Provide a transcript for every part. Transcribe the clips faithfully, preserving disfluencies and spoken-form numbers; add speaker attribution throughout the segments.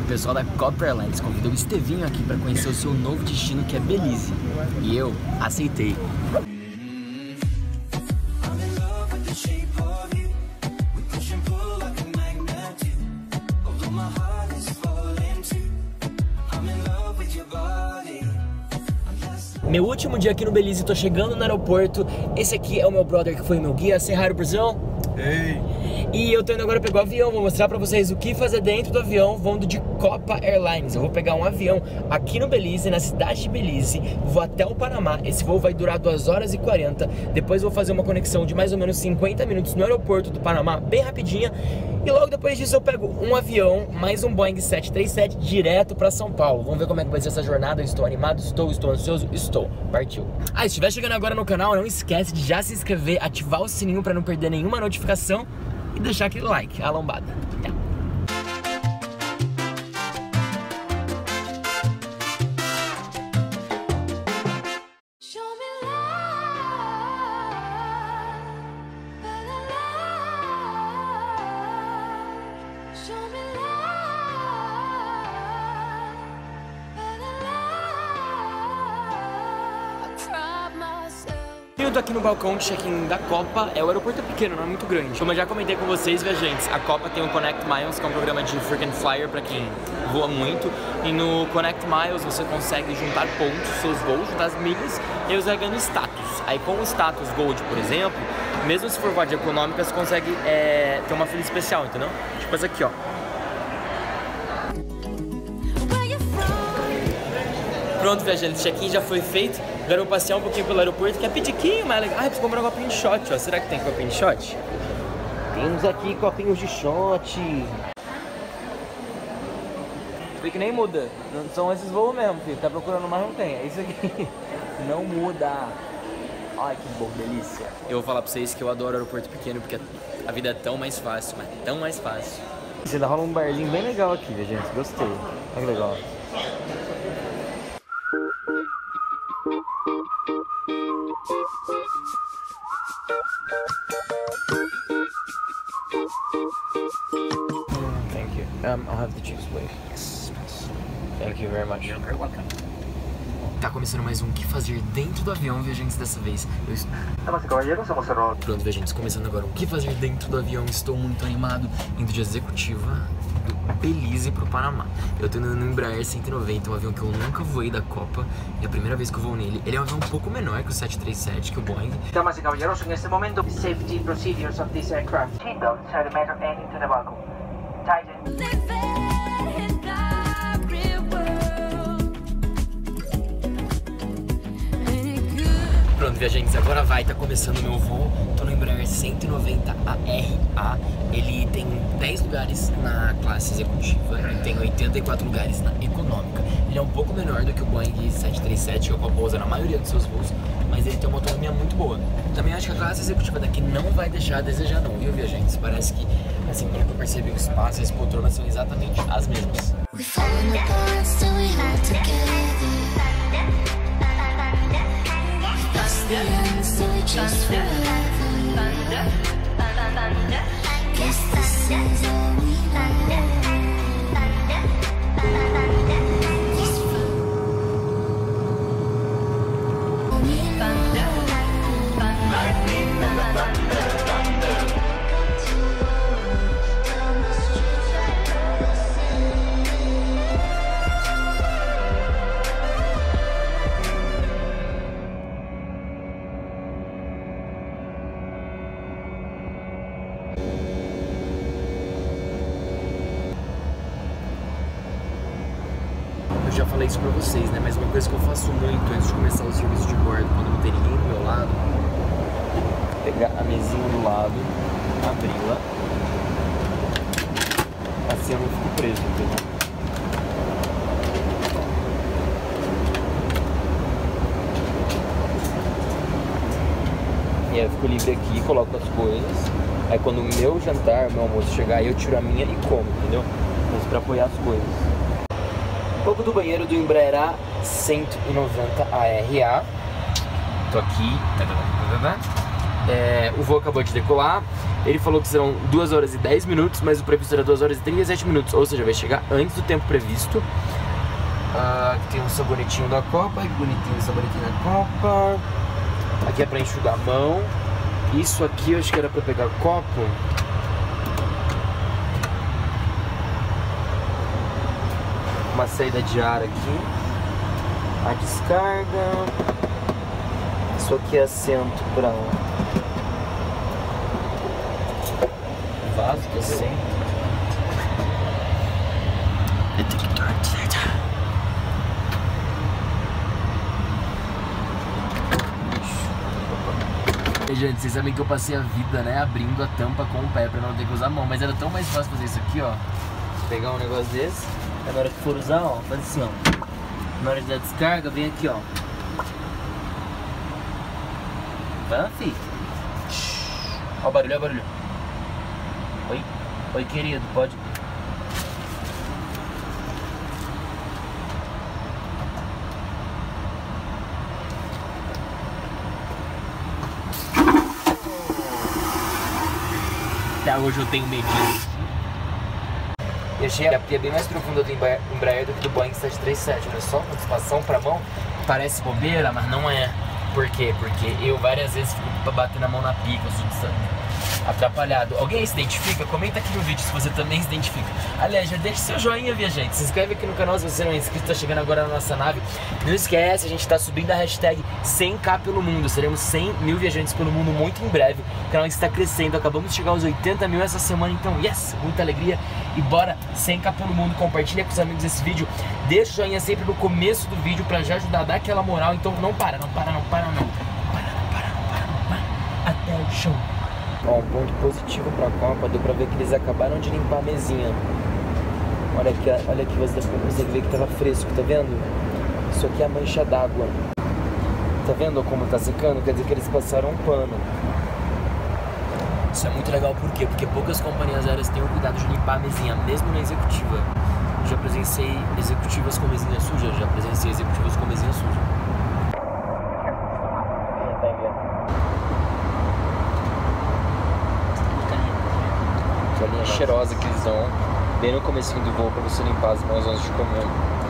Speaker 1: O pessoal da Copa Airlines convidou o Estevinho aqui para conhecer o seu novo destino, que é Belize. E eu aceitei. Meu último dia aqui no Belize, tô chegando no aeroporto. Esse aqui é o meu brother que foi meu guia. Say hi, Brazil.
Speaker 2: Ei.
Speaker 1: E eu tô indo agora pegar o avião, vou mostrar pra vocês o que fazer dentro do avião voando de Copa Airlines. Eu vou pegar um avião aqui no Belize, na cidade de Belize, vou até o Panamá. Esse voo vai durar duas horas e quarenta. Depois vou fazer uma conexão de mais ou menos cinquenta minutos no aeroporto do Panamá, bem rapidinha. E logo depois disso eu pego um avião, mais um Boeing sete três sete, direto pra São Paulo. Vamos ver como é que vai ser essa jornada. Eu estou animado, estou, estou ansioso, estou. Partiu. Ah, se estiver chegando agora no canal, não esquece de já se inscrever, ativar o sininho pra não perder nenhuma notificação e deixar aquele like, a lombada. Yeah. Eu tô aqui no balcão de check-in da Copa. É, o aeroporto é pequeno, não é muito grande. Como eu já comentei com vocês, viajantes, a Copa tem o Connect Miles, que é um programa de frequent flyer pra quem voa muito. E no Connect Miles você consegue juntar pontos, seus voos, juntar as milhas, e aí você vai ganhando status. Aí com o status Gold, por exemplo, mesmo se for voar de econômica, você consegue é, ter uma fila especial, entendeu? Tipo essa aqui, ó. Pronto, viajantes, check-in já foi feito. Agora eu vou passear um pouquinho pelo aeroporto, que é pediquinho, mas é legal. Ah, eu preciso comprar um copinho de shot, ó. Será que tem copinho de shot? Temos aqui copinhos de shot. Vê que nem muda. Não são esses voos mesmo, filho. Tá procurando mais, não tem. É isso aqui. Não muda. Ai, que bom, delícia. Eu vou falar pra vocês que eu adoro aeroporto pequeno, porque a vida é tão mais fácil, mas tão mais fácil. Você ainda rola um barzinho bem legal aqui, gente. Gostei. Olha que legal. Thank you. Um, I'll have the juice, please. Yes. Thank you very much. You're very welcome. Tá começando mais um que fazer dentro do avião, viajantes, dessa vez. Eu estou... Pronto, viajantes, começando agora o que fazer dentro do avião. Estou muito animado, indo de executiva do Belize pro Panamá. Eu tô indo no Embraer cento e noventa, um avião que eu nunca voei da Copa. É a primeira vez que eu vou nele. Ele é um avião um pouco menor que o sete três sete, que o Boeing.
Speaker 3: Damas e caballeros, neste momento, safety procedures of this aircraft. Seatbelt, centimeter and into the buckle. Tighten.
Speaker 1: Pronto, viajantes, agora vai, tá começando o meu voo. Tô no Embraer cento e noventa A R A. Ele tem dez lugares na classe executiva e tem oitenta e quatro lugares na econômica. Ele é um pouco menor do que o Boeing sete três sete, que o Copa usa na maioria dos seus voos, mas ele tem uma autonomia muito boa. Também acho que a classe executiva daqui não vai deixar a desejar não, viu, viajantes? Parece que, assim, pelo que eu percebi, o espaço e as poltronas são exatamente as mesmas.
Speaker 4: The end, so we just forever. Guess this is all we know. This all we know. Lightning and the thunder, thunder. Down the streets of the city.
Speaker 1: Eu já falei isso pra vocês, né? Mas uma coisa que eu faço muito antes de começar o serviço de bordo, quando não tem ninguém do meu lado, pegar a mesinha do lado, abri-la, assim eu não fico preso, entendeu? E aí eu fico livre aqui, coloco as coisas, aí quando o meu jantar, o meu almoço chegar, eu tiro a minha e como, entendeu? Mas pra apoiar as coisas. Um pouco do banheiro do Embraer cento e noventa A R A. Tô aqui. É, o voo acabou de decolar. Ele falou que serão duas horas e dez minutos, mas o previsto era duas horas e trinta e sete minutos, ou seja, vai chegar antes do tempo previsto. Ah, tem um sabonetinho da Copa, que bonitinho o sabonetinho da Copa. Aqui é pra enxugar a mão. Isso aqui eu acho que era pra pegar copo. Uma saída de ar aqui. A descarga. Isso aqui é assento pra vaso que assento. E, gente, vocês sabem que eu passei a vida, né, abrindo a tampa com o pé pra não ter que usar a mão. Mas era tão mais fácil fazer isso aqui, ó. Pegar um negócio desse. Na hora que for usar, ó, faz assim, ó. Na hora de dar descarga, vem aqui, ó. Vai, filho. Ó o barulho, ó o barulho. Oi? Oi, querido, pode... Até hoje eu tenho medinho. Eu achei a pia bem mais profunda do Embraer do que do Boeing sete três sete. Olha só, antecipação pra mão. Parece bobeira, mas não é. Por quê? Porque eu várias vezes fico batendo a mão na pica, eu sou atrapalhado. Alguém se identifica? Comenta aqui no vídeo se você também se identifica. Aliás, já deixa seu joinha, viajante. Se inscreve aqui no canal se você não é inscrito, tá chegando agora na nossa nave. Não esquece, a gente tá subindo a hashtag cem K pelo mundo. Seremos cem mil viajantes pelo mundo muito em breve. O canal está crescendo, acabamos de chegar aos oitenta mil essa semana, então yes, muita alegria. E bora, cem K pelo mundo, compartilha com os amigos esse vídeo. Deixa o joinha sempre no começo do vídeo pra já ajudar a dar aquela moral. Então não para, não para, não para, não. Não para, não para, não para, não para. Até o show. Ó, um ponto positivo pra Copa, deu pra ver que eles acabaram de limpar a mesinha. Olha aqui, olha aqui, você consegue ver que tava fresco, tá vendo? Isso aqui é a mancha d'água. Tá vendo como tá secando? Quer dizer que eles passaram um pano. Isso é muito legal, por quê? Porque poucas companhias aéreas têm o cuidado de limpar a mesinha, mesmo na executiva. Eu já presenciei executivas com mesinha suja, já presenciei executivas com mesinha suja. Cheirosa que eles dão bem no comecinho do voo pra você limpar as mãos antes de comer.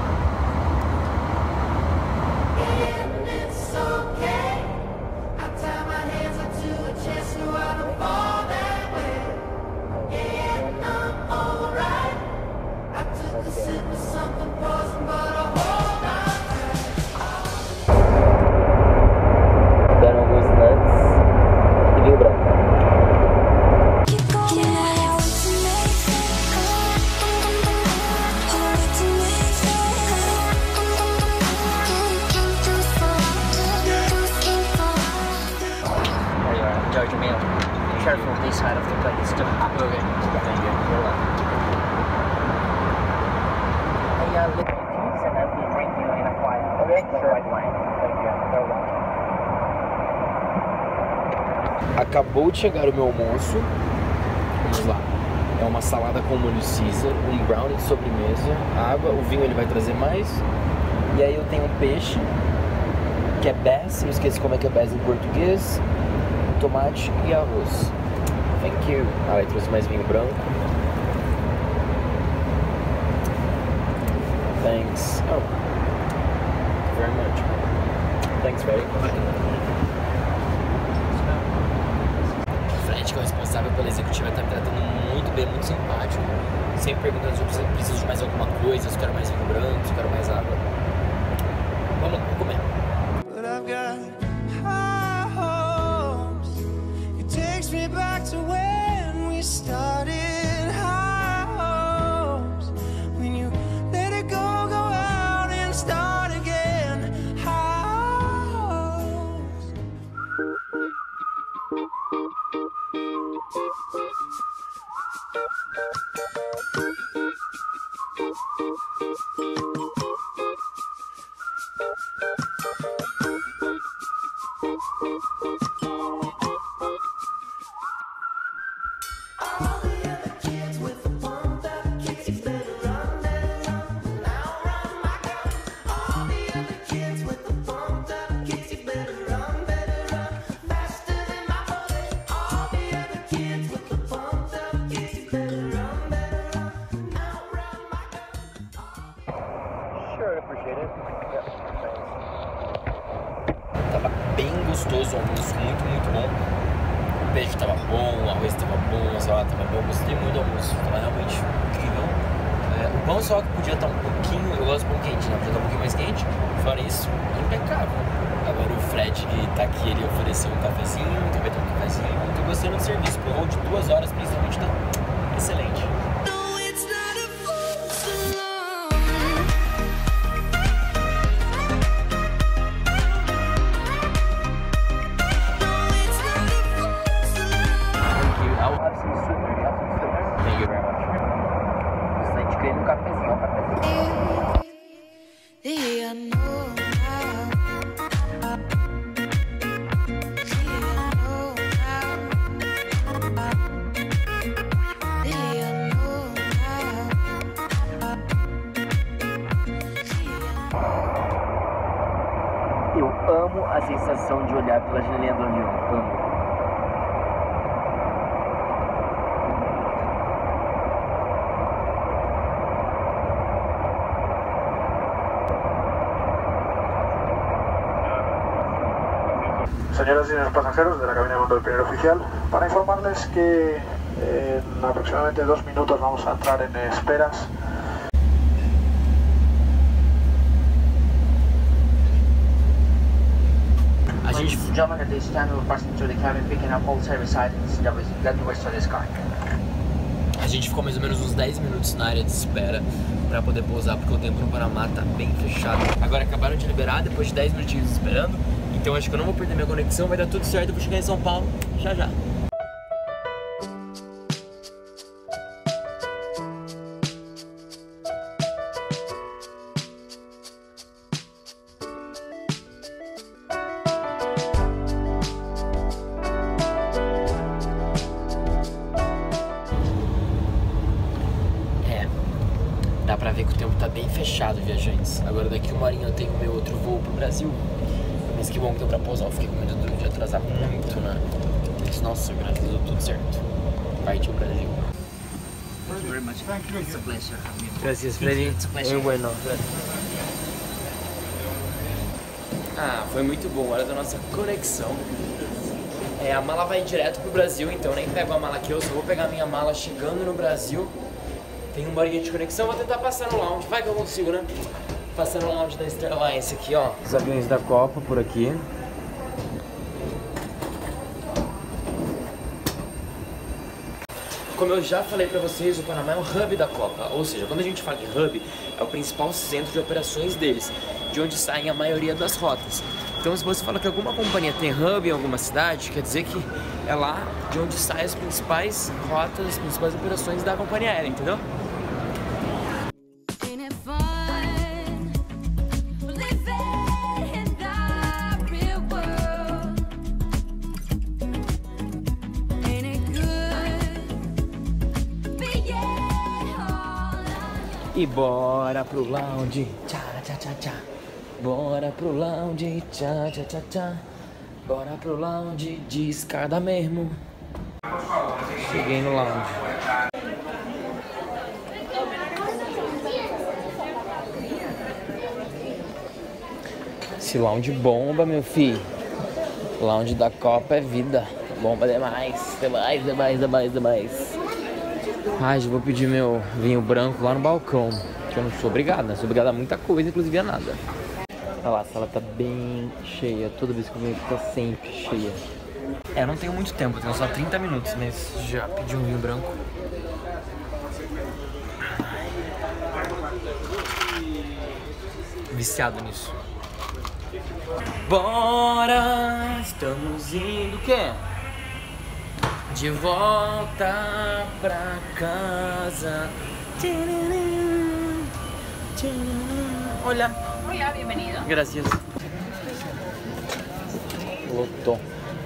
Speaker 1: Deram alguns nuts e vinho branco.
Speaker 3: Georgia Mail. Careful on this side of the plane. It's still hot. Okay. Thank you. You're welcome. Hey, uh, lift your teeth and I will bring you in a quiet. Okay. Sure. White wine. Thank you. You're welcome.
Speaker 1: Acabou de chegar o meu almoço. Vamos lá. É uma salada com molho Caesar, um brownie de sobremesa, água, o vinho ele vai trazer mais. E aí eu tenho um peixe, que é bass, eu esqueci como é que é bass em português. Tomate e arroz. Thank you. Ah, ele trouxe mais vinho branco. Thanks. Oh. Very much. Thanks, very much. Fred, que é o responsável pela executiva, tá me tratando muito bem, muito simpático. Sempre perguntando se eu preciso de mais alguma coisa, se eu quero mais vinho branco, se eu quero mais água. Vamos lá, vamos comer.
Speaker 2: Back to when we started high hopes. When you let it go, go out and start again. High hopes.
Speaker 1: sure, appreciate it. Yeah, thanks. Tava bem gostoso o almoço, muito, muito bom. O peixe tava bom, o arroz tava bom, a salada tava bom. Gostei muito do almoço, tava realmente incrível. É, o pão só que podia estar um pouquinho, eu gosto de pão quente, né? Podia estar um pouquinho mais quente. Fora isso, impecável. Agora o Fred que tá aqui, ele ofereceu um cafezinho, então vai ter um cafezinho. Tô gostando do serviço, por voo de duas horas principalmente tá excelente. Um cafezinho, um cafezinho. Eu amo a sensação de olhar pela janelinha do avião, amo.
Speaker 5: Señoras y señores pasajeros de la cabina de mando del primer oficial, para informarles que en aproximadamente dos minutos vamos a entrar en esperas.
Speaker 1: A gente,
Speaker 3: Gentlemen, at this time we're passing through the cabin, picking up all service items that was that were to the sky.
Speaker 1: a gente ficou mais ou menos uns dez minutos na área de espera pra poder pousar, porque o tempo no Panamá tá bem fechado. Agora acabaram de liberar, depois de dez minutinhos esperando, então acho que eu não vou perder minha conexão, vai dar tudo certo, eu vou chegar em São Paulo já já. Dá pra ver que o tempo tá bem fechado, viajantes. Agora daqui uma horinha eu tenho meu outro voo pro Brasil. Mas que bom que deu pra pousar, eu fiquei com medo de atrasar muito, né? Mas, nossa, graças a Deus, deu tudo certo. Partiu o Brasil.
Speaker 3: Thank you very much. It's a pleasure.
Speaker 1: Gracias, Freddy.
Speaker 3: It's a pleasure.
Speaker 1: Muy bueno. Ah, foi muito bom. Hora da nossa conexão. É, a mala vai direto pro Brasil, então eu nem pego a mala aqui, eu só vou pegar a minha mala chegando no Brasil. Tem uma horinha de conexão, vou tentar passar no lounge, vai que eu consigo, né? Passar no lounge da Starlines aqui, ó. Os aviões da Copa por aqui. Como eu já falei pra vocês, o Panamá é o hub da Copa. Ou seja, quando a gente fala em hub, é o principal centro de operações deles, de onde saem a maioria das rotas. Então se você fala que alguma companhia tem hub em alguma cidade, quer dizer que é lá de onde saem as principais rotas, as principais operações da companhia aérea, entendeu? E bora pro lounge, tchá, tchá, tchá, tchá. Bora pro lounge, tchá, tchá, tchá, tchá. Bora pro lounge de escada mesmo. Cheguei no lounge. Esse lounge bomba, meu filho. Lounge da Copa é vida. Bomba demais, demais, demais, demais, demais. Ai, já vou pedir meu vinho branco lá no balcão, que eu não sou obrigado, né? Sou obrigado a muita coisa, inclusive a nada. Olha lá, a sala tá bem cheia, toda vez que eu venho tá sempre cheia. É, eu não tenho muito tempo, eu tenho só trinta minutos, mas já pedi um vinho branco. Viciado nisso. Bora, estamos indo, o quê? De volta pra casa. Olá.
Speaker 6: Hola, bienvenido.
Speaker 1: Gracias. Lotou.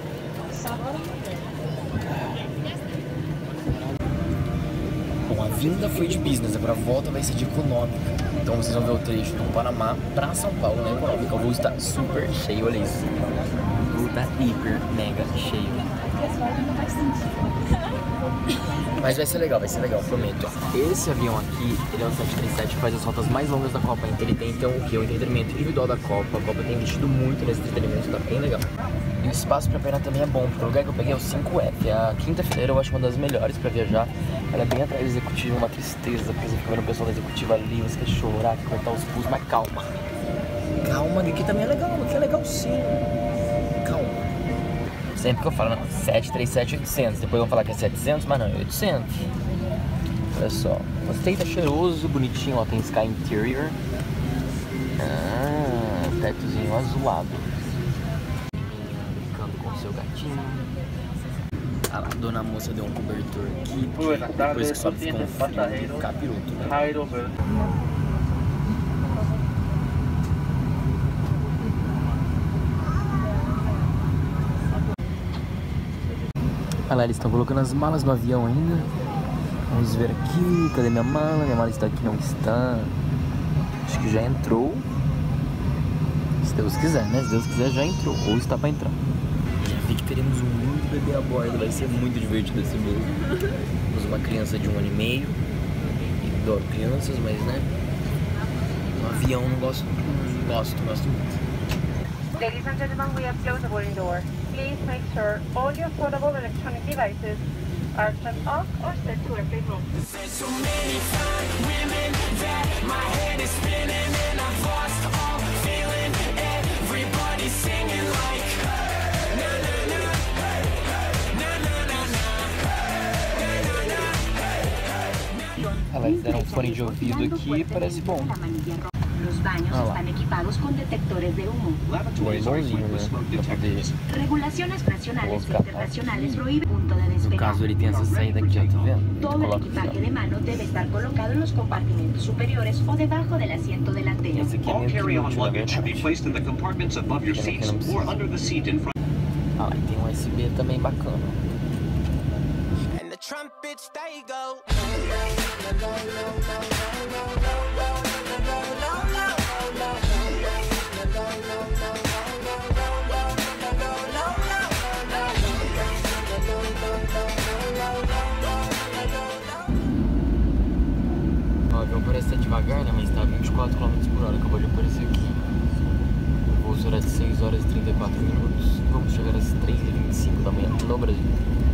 Speaker 1: Bom, a vinda foi de business, agora a volta vai ser de econômica. Então vocês vão ver o trecho do Panamá pra São Paulo, né? Econômica. O voo está super cheio, olha isso. O voo tá hiper, mega cheio. Mas vai ser legal, vai ser legal, prometo. Esse avião aqui, ele é um sete três sete que faz as rotas mais longas da Copa. Ele tem então o que? O entretenimento individual da Copa. A Copa tem investido muito nesse entretenimento, tá bem legal. E o espaço pra perna também é bom, porque o lugar que eu peguei é o cinco F. A quinta fileira eu acho uma das melhores pra viajar. Ela é bem atrás da executiva, uma tristeza, porque você fica vendo o pessoal da executiva ali, você quer chorar, quer cortar os pulsos, mas calma. Calma, aqui também é legal, aqui é legal sim. Calma. Sempre que eu falo, não, sete três sete oitocentos, depois vão falar que é setecentos, mas não, é oitocentos. Olha só, gostei, tá cheiroso, bonitinho, ó, tem Sky Interior. Ah, tetozinho azulado. Brincando com o seu gatinho. Ah lá, a dona moça deu um cobertor aqui, depois que sobe fica um frio, capiroto, né? Olha lá, eles estão colocando as malas no avião ainda. Vamos ver aqui, cadê minha mala? Minha mala está aqui, não está. Acho que já entrou. Se Deus quiser, né? Se Deus quiser, já entrou, ou está para entrar. Já vi que teremos um muito bebê a bordo, vai ser muito divertido esse voo. Temos uma criança de um ano e meio. E adoro crianças, mas né? Um avião não gosto, não gosto, não gosto muito.
Speaker 6: Ladies and gentlemen, we have closed the boarding door. Please make sure all your portable electronic devices are turned off or set to airplane mode.
Speaker 2: So many fine women that my head is spinning and I've lost all feeling. Everybody singing like na na na na na na na.
Speaker 1: Olha lá, eles deram um fone de ouvido aqui, parece bom.
Speaker 7: Los baños
Speaker 1: Ah,
Speaker 7: están equipados con detectores de humo.
Speaker 1: Bem bonzinho, né? Pra poder...
Speaker 7: Regulaciones nacionales e
Speaker 1: Colocar
Speaker 7: internacionales
Speaker 1: aqui.
Speaker 7: prohíben punto de
Speaker 1: No
Speaker 7: despegar.
Speaker 1: caso, ele tem essa saída aqui, ó, tá vendo?
Speaker 7: Todo el
Speaker 1: Coloca
Speaker 7: equipaje
Speaker 1: aqui,
Speaker 7: de mano debe estar colocado en los compartimentos superiores o debajo del asiento
Speaker 1: ó.
Speaker 7: delantero.
Speaker 1: Esse aqui é
Speaker 8: All
Speaker 1: meio
Speaker 8: carry-on
Speaker 1: útil, na
Speaker 8: luggage should be
Speaker 1: verdade.
Speaker 8: placed in the compartments above your
Speaker 1: Pena que
Speaker 8: seats
Speaker 1: não precisa.
Speaker 8: or under the seat in front.
Speaker 1: Ah, e tem um U S B também bacana.
Speaker 2: And the trumpets they go.
Speaker 1: Ó, o avião parece estar devagar, né? Mas tá vinte e quatro quilômetros por hora, acabou de aparecer aqui. O voo será de seis horas e trinta e quatro minutos. Vamos chegar às três e vinte e cinco da manhã no Brasil.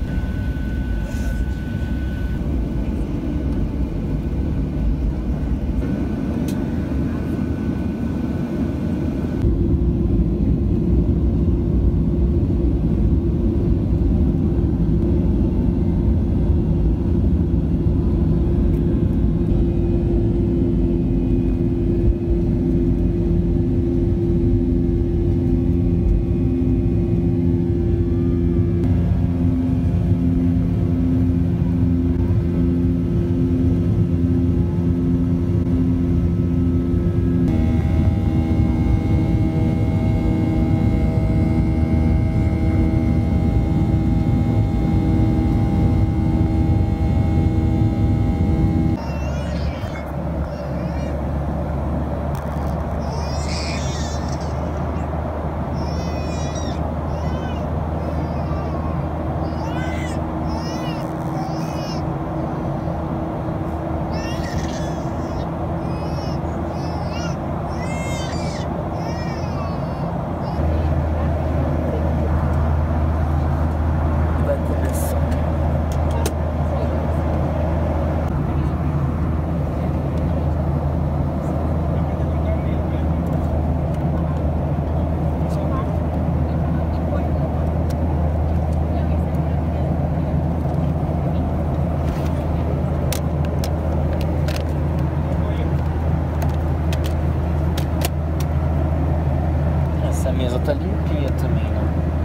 Speaker 1: Tá limpinha também, né?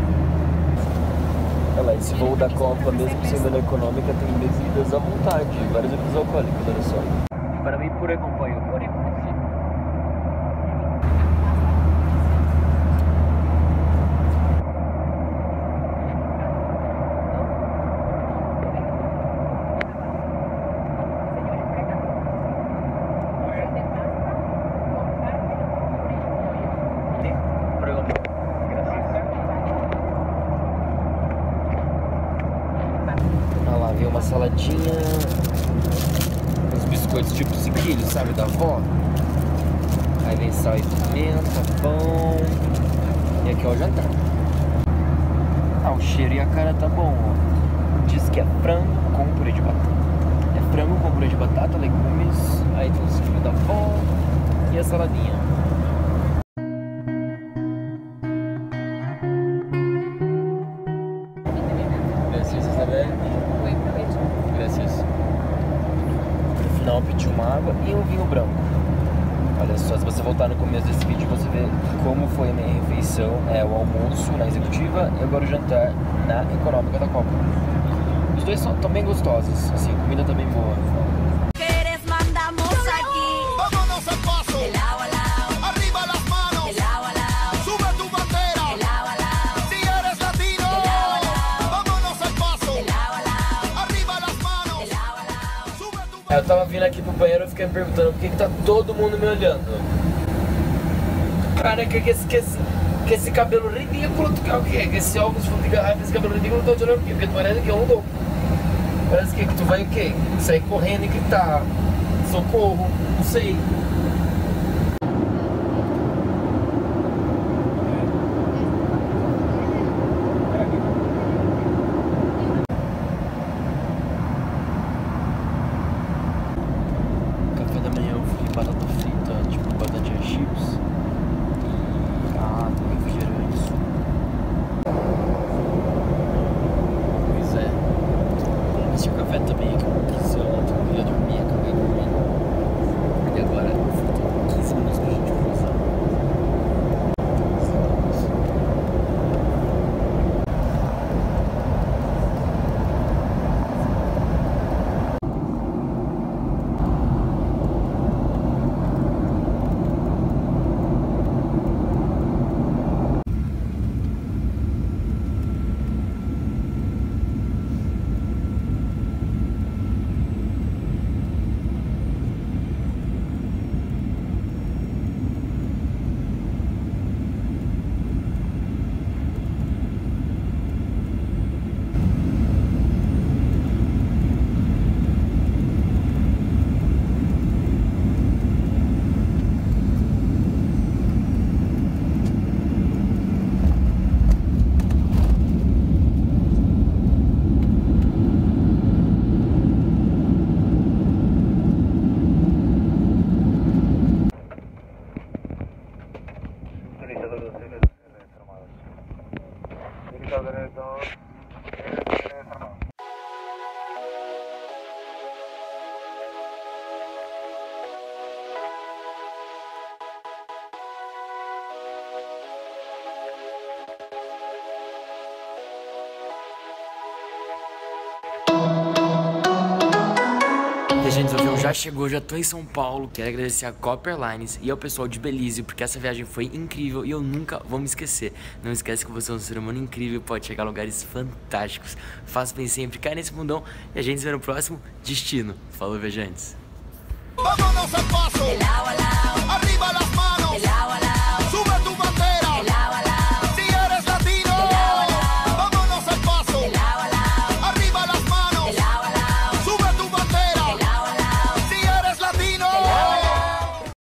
Speaker 1: Olha lá, esse voo da Copa, mesmo sendo na econômica, tem bebidas à vontade, várias bebidas alcoólicas, olha só. Para mim, puré acompanho. Puré. saladinha, uns biscoitos tipo ciquilho, sabe, da avó. Aí vem sal e pimenta, pão. E aqui é o jantar. Ah, o cheiro e a cara tá bom, ó. Diz que é frango com purê de batata. É frango com purê de batata, legumes. Aí tem o ciquilho da avó e a saladinha. No final eu pedi uma água e um vinho branco. Olha só, se você voltar no começo desse vídeo, você vê como foi a minha refeição. É o almoço na executiva e agora o jantar na econômica da Copa. Os dois estão bem gostosos, assim, a comida tá bem boa. Eu tava vindo aqui pro banheiro e fiquei me perguntando por que, que tá todo mundo me olhando. Cara, que, que, esse, que, esse, que esse cabelo ridículo, tu quer o quê? Que esse óculos fundo de garrafa, esse cabelo ridículo, eu tô te olhando por quê? Porque tu parece que é um louco. Parece que, que tu vai o quê? Sair correndo e gritar socorro, não sei. Batata frita, tipo batatinha chips e água, refrigerante. Pois é. Esse café também aqui, eu quis ontem, eu ia dormir, acabei dormindo. E agora faltam quinze minutos pra gente cruzar. Gente, o avião já chegou, já tô em São Paulo. Quero agradecer a Copa Airlines e ao pessoal de Belize, porque essa viagem foi incrível e eu nunca vou me esquecer. Não esquece que você é um ser humano incrível e pode chegar a lugares fantásticos. Faça bem sempre, cai nesse mundão e a gente se vê no próximo destino. Falou, viajantes.
Speaker 2: Vámonos al paso, arriba las manos.